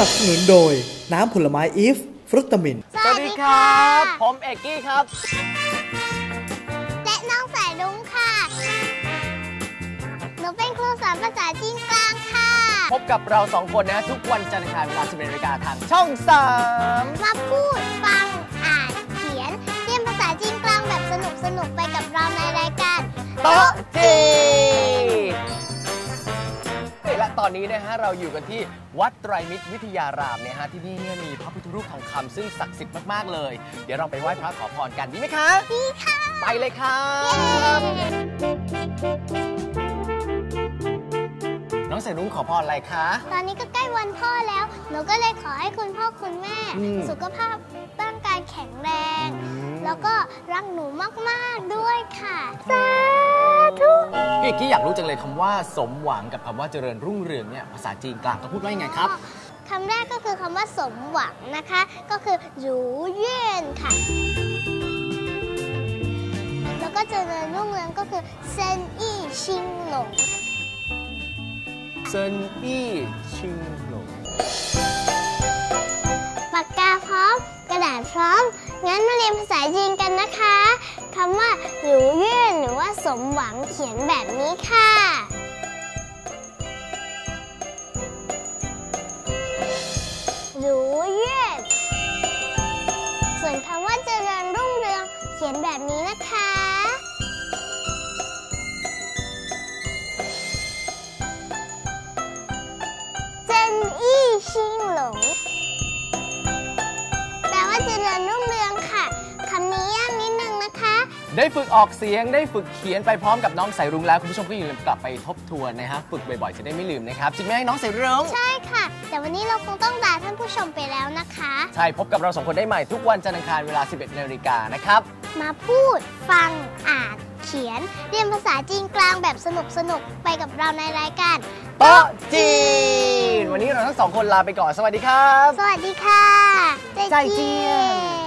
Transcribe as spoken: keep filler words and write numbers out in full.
นับสนุนโดยน้ำผลไม้อีฟฟรุตตามินสวัสดีครับผมเอกกี้ครับและน้องสายรุ้งค่ะหนูเป็นครูสอนภาษาจีนกลางค่ะพบกับเราสองคนนะทุกวันจันทร์อังคารเวลา สิบเอ็ดนาฬิกาทางช่องสามมาพูดฟังอ่านเขียนเรียนภาษาจีนกลางแบบสนุกสนุกไปกับเราในรายการโต๊ะจีนและตอนนี้นะฮะเราอยู่กันที่วัดไตรมิตรวิทยารามเนี่ยฮะที่นี่เนี่ยมีพระพุทธรูปทองคำซึ่งศักดิ์สิทธิ์มากๆเลยเดี๋ยวเราไปไหว้พระขอพรกันดีไหมคะดีค่ะไปเลยครับน้องสายรุ้งขอพรอะไรคะตอนนี้ก็ใกล้วันพ่อแล้วหนูก็เลยขอให้คุณพ่อคุณแม่สุขภาพร่างกายแข็งแรงแล้วก็รักหนูมากๆด้วยค่ะสาธุพี่เอกกี้อยากรู้จังเลยคำว่าสมหวังกับคำว่าเจริญรุ่งเรืองเนี่ยภาษาจีนกลางต้องพูดว่ายังไงครับคำแรกก็คือคำว่าสมหวังนะคะก็คือหรูเย่นค่ะแล้วก็เจริญรุ่งเรืองก็คือเซนอี้ชิงหลงเซินอี้ชิงหลงปากกาพร้อมกระดาษพร้อมงั้นมาเรียนภาษาจีนกันนะคะคำว่าหรูเย่นหรือว่าสมหวังเขียนแบบนี้ค่ะหรูเย่นส่วนคำว่าเจริญรุ่งเรืองเขียนแบบนี้นะคะเจนอี้ชิงหลงแปลว่าเจริญรุ่งเรืองค่ะคำนี้ยากนิดนึงนะคะได้ฝึกออกเสียงได้ฝึกเขียนไปพร้อมกับน้องสายรุ้งแล้วคุณผู้ชมก็อย่าลืมกลับไปทบทวนนะฮะฝึกบ่อยๆจะได้ไม่ลืมนะครับจริงไหมน้องสายรุ้งใช่ค่ะแต่วันนี้เราคงต้องลาท่านผู้ชมไปแล้วนะคะใช่พบกับเราสองคนได้ใหม่ทุกวันจันทร์อังคารเวลา สิบเอ็ดนาฬิกานะครับมาพูดฟังอ่านเขียนเรียนภาษาจีนกลางแบบสนุกสนุกไปกับเราในรายการโต๊ะจีนวันนี้เราทั้งสองคนลาไปก่อนสวัสดีครับสวัสดีค่ะใจเจียน